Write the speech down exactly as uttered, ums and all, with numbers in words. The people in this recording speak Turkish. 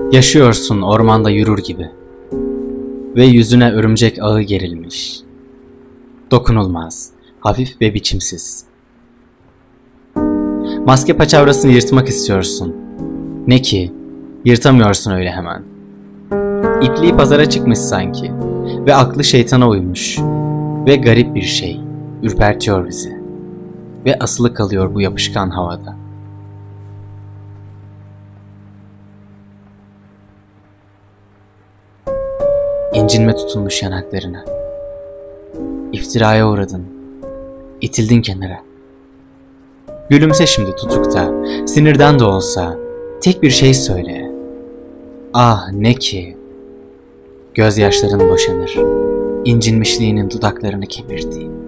Yaşıyorsun ormanda yürür gibi ve yüzüne örümcek ağı gerilmiş. Dokunulmaz, hafif ve biçimsiz. Maske paçavrasını yırtmak istiyorsun. Ne ki, yırtamıyorsun öyle hemen. İpliği pazara çıkmış sanki ve aklı şeytana uymuş ve garip bir şey ürpertiyor bizi ve asılı kalıyor bu yapışkan havada. İncinme tutulmuş yanaklarına. İftiraya uğradın. İtildin kenara. Gülümse şimdi tutukta, sinirden de olsa, tek bir şey söyle. Ah ne ki, gözyaşların boşanır, incinmişliğinin dudaklarını kemirdi.